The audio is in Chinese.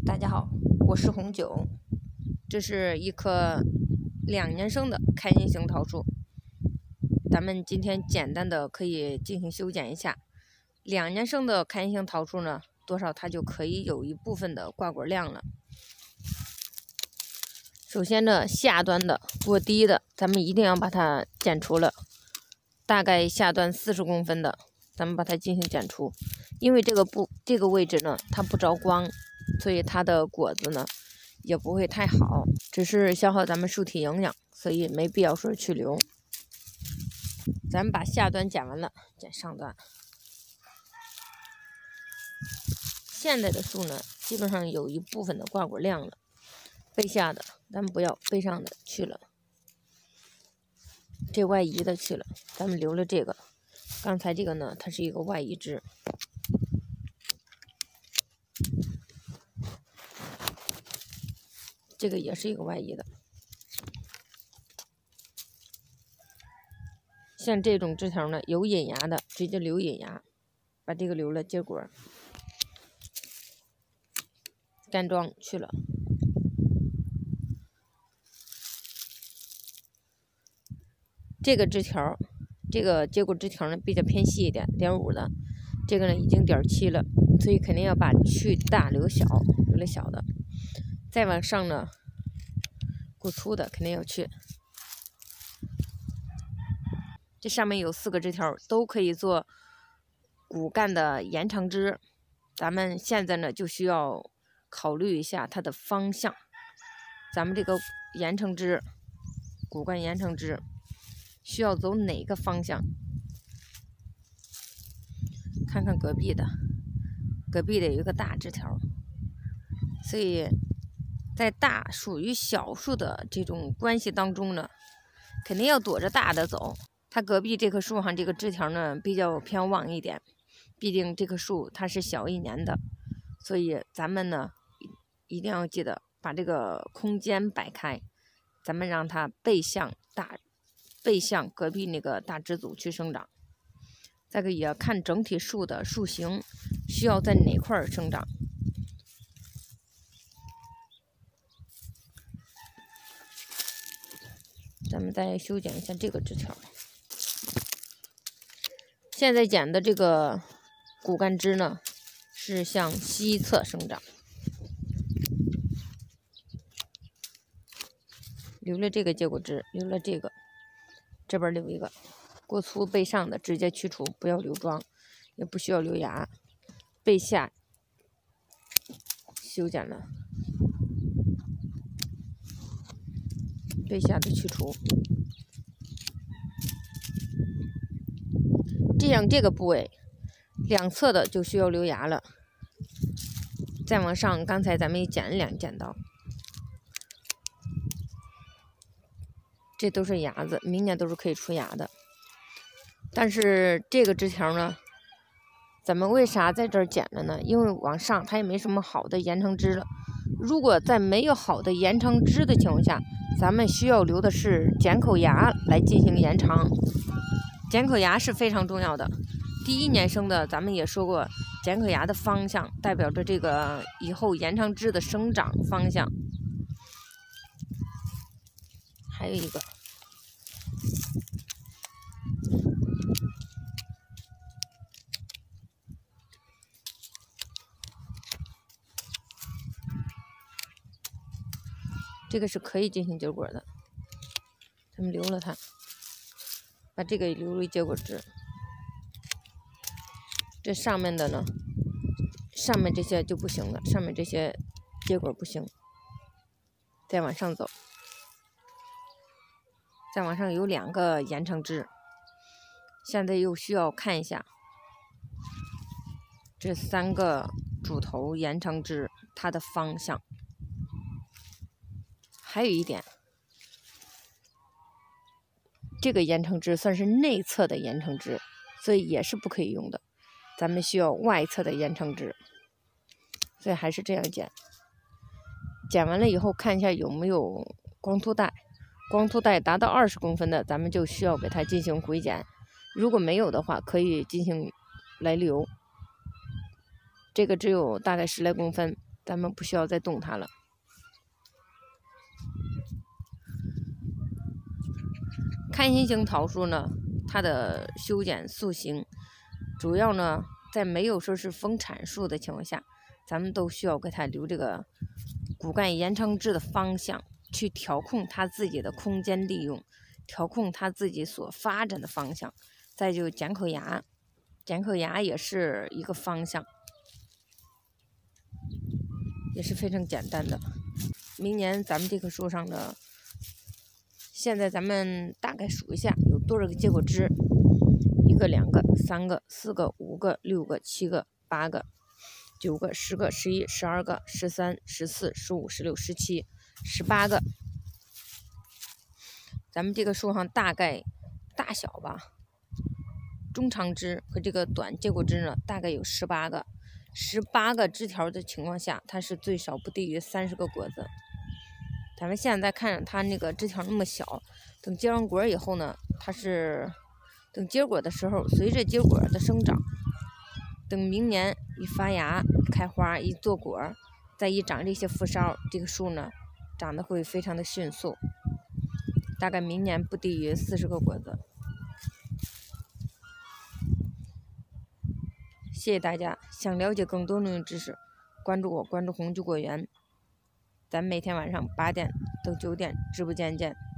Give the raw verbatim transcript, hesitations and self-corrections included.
大家好，我是红九，这是一棵两年生的开心型桃树。咱们今天简单的可以进行修剪一下。两年生的开心型桃树呢，多少它就可以有一部分的挂果量了。首先呢，下端的过低的，咱们一定要把它剪除了，大概下端四十公分的，咱们把它进行剪除，因为这个不这个位置呢，它不着光。所以它的果子呢也不会太好，只是消耗咱们树体营养，所以没必要说去留。咱们把下端剪完了，剪上端。现在的树呢，基本上有一部分的挂果量了，背下的咱们不要，背上的去了，这外移的去了，咱们留了这个。刚才这个呢，它是一个外移枝。这个也是一个外移的，像这种枝条呢，有隐芽的直接留隐芽，把这个留了，结果干桩去了。这个枝条，这个结果枝条呢比较偏细一点，点五的，这个呢已经点七了，所以肯定要把去大留小，留了小的。再往上呢，过粗的肯定要去。这上面有四个枝条，都可以做骨干的延长枝。咱们现在呢就需要考虑一下它的方向。咱们这个延长枝，骨干延长枝需要走哪个方向？看看隔壁的，隔壁的有一个大枝条，所以在大属于小树的这种关系当中呢，肯定要躲着大的走。它隔壁这棵树上这个枝条呢比较偏旺一点，毕竟这棵树它是小一年的，所以咱们呢一定要记得把这个空间摆开，咱们让它背向大，背向隔壁那个大枝组去生长。再个也看整体树的树形需要在哪块生长。咱们再修剪一下这个枝条。现在剪的这个骨干枝呢，是向西侧生长，留了这个结果枝，留了这个，这边留一个，过粗背上的直接去除，不要留桩，也不需要留芽。背下修剪了。背下的去除，这样这个部位两侧的就需要留芽了。再往上，刚才咱们也剪了两剪刀，这都是芽子，明年都是可以出芽的。但是这个枝条呢，咱们为啥在这儿剪了呢？因为往上它也没什么好的延长枝了。如果在没有好的延长枝的情况下，咱们需要留的是剪口芽来进行延长。剪口芽是非常重要的。第一年生的咱们也说过，剪口芽的方向代表着这个以后延长枝的生长方向。还有一个，这个是可以进行结果的，咱们留了它，把这个留为结果枝。这上面的呢，上面这些就不行了，上面这些结果不行。再往上走，再往上有两个延长枝，现在又需要看一下这三个主头延长枝它的方向。还有一点，这个延长枝算是内侧的延长枝，所以也是不可以用的。咱们需要外侧的延长枝，所以还是这样剪。剪完了以后，看一下有没有光秃带。光秃带达到二十公分的，咱们就需要给它进行回剪。如果没有的话，可以进行来留。这个只有大概十来公分， 咱们不需要再动它了。开心型桃树呢，它的修剪塑形，主要呢在没有说是丰产树的情况下，咱们都需要给它留这个骨干延长枝的方向，去调控它自己的空间利用，调控它自己所发展的方向。再就剪口芽，剪口芽也是一个方向，也是非常简单的。明年咱们这棵树上的，现在咱们大概数一下有多少个结果枝，一个、两个、三个、四个、五个、六个、七个、八个、九个、十个、十一、十二个、十三、十四、十五、十六、十七、十八个。咱们这个树上大概大小吧，中长枝和这个短结果枝呢，大概有十八个。十八个枝条的情况下，它是最少不低于三十个果子。咱们现在看着它那个枝条那么小，等结完果以后呢，它是等结果的时候，随着结果的生长，等明年一发芽、开花、一做果，再一长这些副梢，这个树呢，长得会非常的迅速，大概明年不低于四十个果子。谢谢大家，想了解更多农业知识，关注我，关注红菊果园。咱每天晚上八点到九点直播间见。